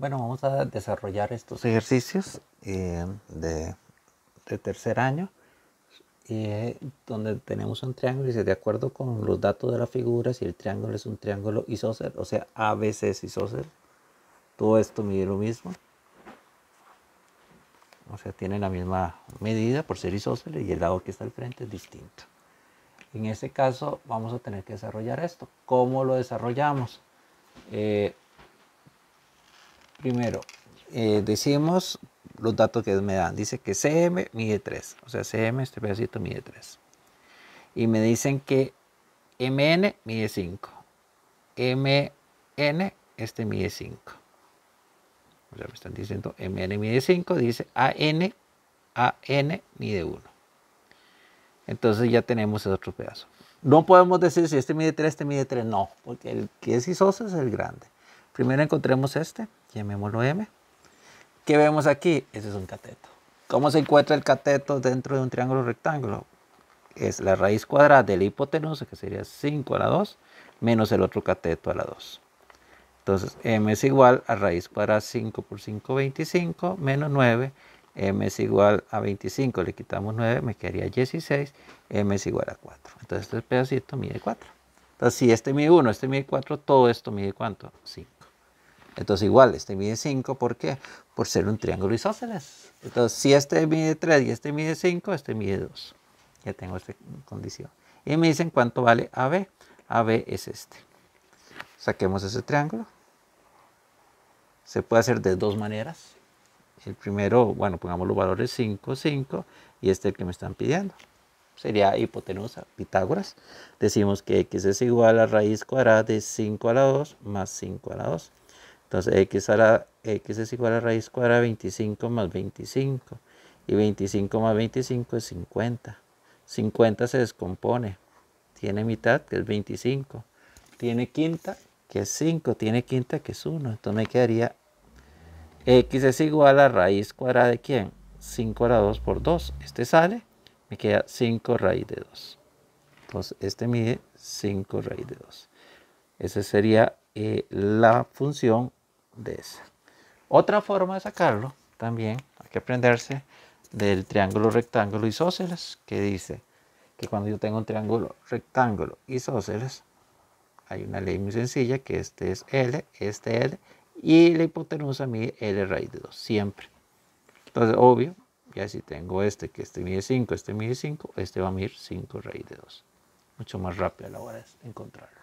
Bueno, vamos a desarrollar estos ejercicios de tercer año, donde tenemos un triángulo y de acuerdo con los datos de la figura, si el triángulo es un triángulo isósceles, o sea, ABC es isósceles, todo esto mide lo mismo, o sea, tiene la misma medida por ser isósceles y el lado que está al frente es distinto. En este caso vamos a tener que desarrollar esto. ¿Cómo lo desarrollamos? Primero, decimos los datos que me dan. Dice que CM mide 3. O sea, CM, este pedacito mide 3. Y me dicen que MN mide 5. MN, este mide 5. O sea, me están diciendo MN mide 5. Dice AN mide 1. Entonces ya tenemos el otro pedazo. No podemos decir si este mide 3, este mide 3. No, porque el que es isósceles es el grande. Primero encontremos este, llamémoslo M. ¿Qué vemos aquí? Ese es un cateto. ¿Cómo se encuentra el cateto dentro de un triángulo rectángulo? Es la raíz cuadrada de la hipotenusa, que sería 5 a la 2, menos el otro cateto a la 2. Entonces, m es igual a raíz cuadrada 5 por 5, 25, menos 9. M es igual a 25, le quitamos 9, me quedaría 16. M es igual a 4. Entonces, este pedacito mide 4. Entonces, si este mide 1, este mide 4, todo esto mide ¿cuánto? 5. Entonces igual, este mide 5, ¿por qué? Por ser un triángulo isósceles. Entonces, si este mide 3 y este mide 5, este mide 2. Ya tengo esta condición. Y me dicen cuánto vale AB. AB es este. Saquemos ese triángulo. Se puede hacer de dos maneras. El primero, bueno, pongamos los valores 5, 5, y este es el que me están pidiendo. Sería hipotenusa, Pitágoras. Decimos que x es igual a raíz cuadrada de 5 a la 2 más 5 a la 2. Entonces x es igual a raíz cuadrada de 25 más 25. Y 25 más 25 es 50. 50 se descompone. Tiene mitad, que es 25. Tiene quinta, que es 5. Tiene quinta, que es 1. Entonces me quedaría x es igual a raíz cuadrada de ¿quién? 5 a la 2 por 2. Este sale, me queda 5 raíz de 2. Entonces este mide 5 raíz de 2. Esa sería la función de esa. Otra forma de sacarlo, también hay que aprenderse del triángulo rectángulo isósceles, que dice que cuando yo tengo un triángulo rectángulo isósceles, hay una ley muy sencilla, que este es L, este L, y la hipotenusa mide L raíz de 2, siempre. Entonces, obvio, ya si tengo este, que este mide 5, este mide 5, este va a medir 5 raíz de 2. Mucho más rápido a la hora de encontrarlo.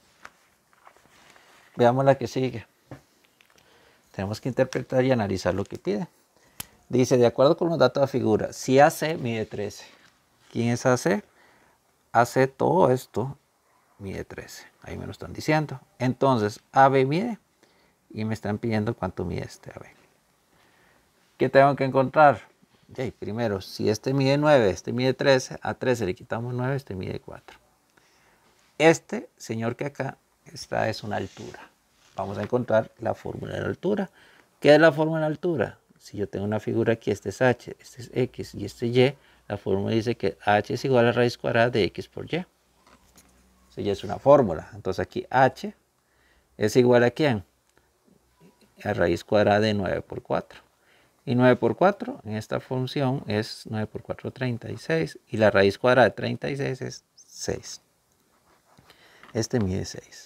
Veamos la que sigue. Tenemos que interpretar y analizar lo que pide. Dice, de acuerdo con los datos de la figura, si AC mide 13. ¿Quién es AC? AC, todo esto mide 13. Ahí me lo están diciendo. Entonces, AB mide. Y me están pidiendo cuánto mide este AB. ¿Qué tengo que encontrar? Primero, si este mide 9, este mide 13, a 13 le quitamos 9, este mide 4. Este señor que acá, esta es una altura. Vamos a encontrar la fórmula de la altura. ¿Qué es la fórmula de la altura? Si yo tengo una figura aquí, este es h, este es x y este y, la fórmula dice que h es igual a raíz cuadrada de x por y. Eso ya es una fórmula. Entonces aquí h es igual a ¿quién? A raíz cuadrada de 9 por 4. Y 9 por 4 en esta función es 9 por 4, 36. Y la raíz cuadrada de 36 es 6. Este mide 6.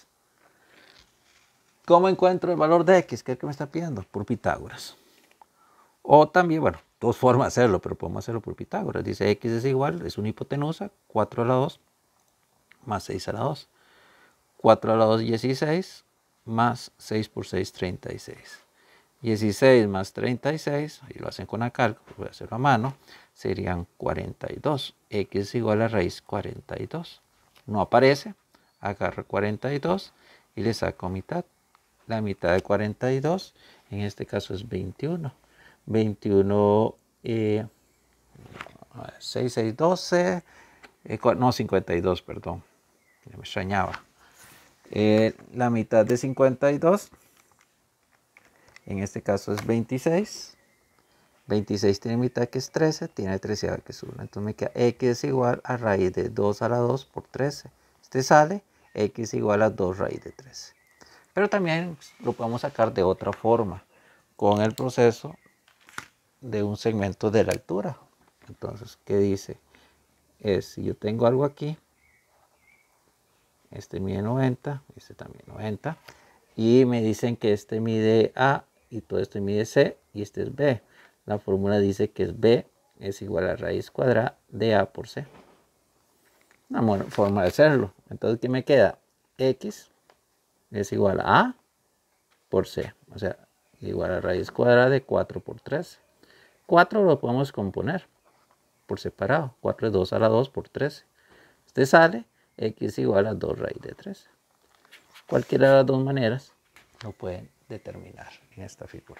¿Cómo encuentro el valor de x? ¿Qué es que me está pidiendo? Por Pitágoras. O también, bueno, dos formas de hacerlo, pero podemos hacerlo por Pitágoras. Dice x es igual, es una hipotenusa, 4 a la 2 más 6 a la 2. 4 a la 2, 16, más 6 por 6, 36. 16 más 36, y lo hacen con la cálculo, voy a hacerlo a mano, serían 42. X es igual a raíz 42. No aparece, agarro 42 y le saco mitad. La mitad de 42, en este caso es 21. 21, 6, 6, 12, no, 52, perdón, me extrañaba. La mitad de 52, en este caso es 26. 26 tiene mitad que es 13, tiene 13 que es 1. Entonces me queda x es igual a raíz de 2 a la 2 por 13. Este sale, x es igual a 2 raíz de 13. Pero también lo podemos sacar de otra forma. con el proceso de un segmento de la altura. Entonces, ¿qué dice? Si yo tengo algo aquí, este mide 90, este también 90, y me dicen que este mide A y todo esto mide C y este es B. La fórmula dice que es B es igual a raíz cuadrada de A por C. Una buena forma de hacerlo. Entonces, ¿qué me queda? X es igual a A por C, o sea, igual a raíz cuadrada de 4 por 13. 4 lo podemos componer por separado. 4 es 2 a la 2 por 13. Este sale X igual a 2 raíz de 13. Cualquiera de las dos maneras lo pueden determinar en esta figura.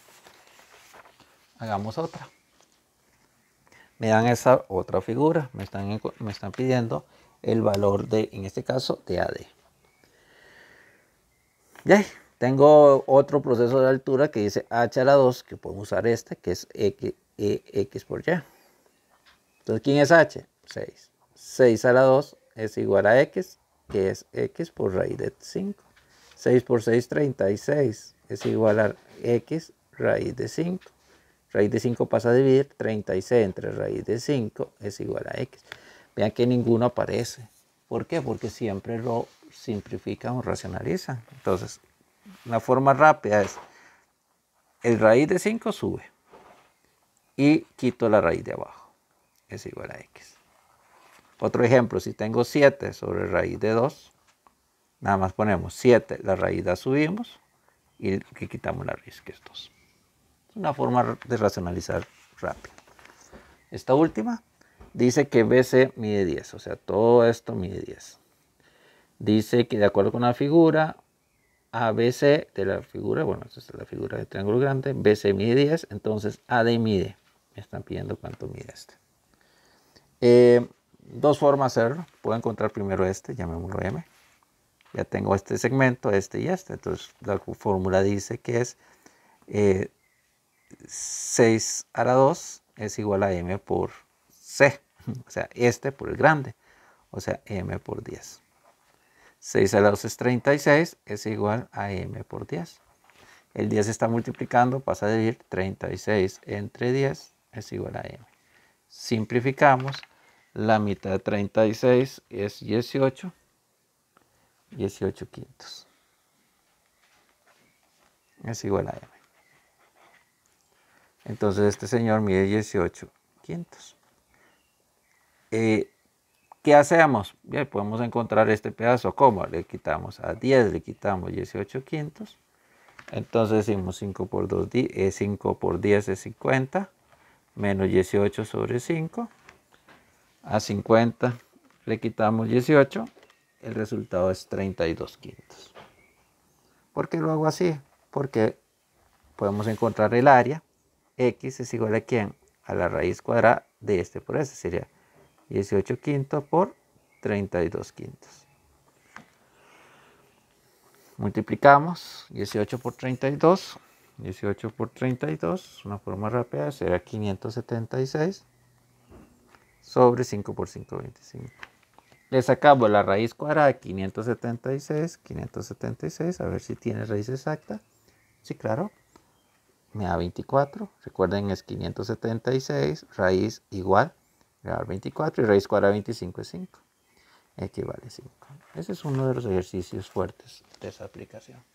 Hagamos otra. Me dan esa otra figura. Me están pidiendo el valor de, en este caso, de AD. Ya, tengo otro proceso de altura que dice H a la 2, que podemos usar este, que es X por Y. Entonces, ¿quién es H? 6. 6 a la 2 es igual a X, que es X por raíz de 5. 6 por 6, 36. Es igual a X raíz de 5. Raíz de 5 pasa a dividir. 36 entre raíz de 5 es igual a X. Vean que ninguno aparece. ¿Por qué? Porque siempre lo simplifican o racionalizan. Entonces, una forma rápida es, el raíz de 5 sube y quito la raíz de abajo. Es igual a X. Otro ejemplo, si tengo 7 sobre raíz de 2, nada más ponemos 7, la raíz la subimos y que quitamos la raíz, que es 2. Es una forma de racionalizar rápido. Esta última dice que BC mide 10, o sea, todo esto mide 10. Dice que de acuerdo con la figura, ABC de la figura, bueno, esta es la figura de triángulo grande, BC mide 10, entonces AD mide, me están pidiendo cuánto mide este. Dos formas de hacerlo. Puedo encontrar primero este, llamémoslo M. Ya tengo este segmento, este y este. Entonces la fórmula dice que es 6 a la 2 es igual a M por C. O sea, este por el grande. O sea, M por 10. 6 a la 2 es 36, es igual a M por 10. El 10 está multiplicando, pasa a dividir. 36 entre 10 es igual a M. Simplificamos. La mitad de 36 es 18. 18 quintos. Es igual a M. Entonces este señor mide 18 quintos. ¿Qué hacemos? Bien, podemos encontrar este pedazo. ¿Cómo? Le quitamos a 10, le quitamos 18 quintos. Entonces decimos 5 por 2, 5 por 10 es 50. Menos 18 sobre 5. A 50 le quitamos 18. El resultado es 32 quintos. ¿Por qué lo hago así? Porque podemos encontrar el área. X es igual a ¿quién? A la raíz cuadrada de este por este. Sería 18 quintos por 32 quintos. Multiplicamos 18 por 32. 18 por 32, una forma rápida, será 576 sobre 5 por 5, 25. Le sacamos la raíz cuadrada de 576, 576, a ver si tiene raíz exacta. Sí, claro. Me da 24. Recuerden, es 576, raíz igual, me da 24 y raíz cuadrada de 25 es 5. Equivale a 5. Ese es uno de los ejercicios fuertes de esa aplicación.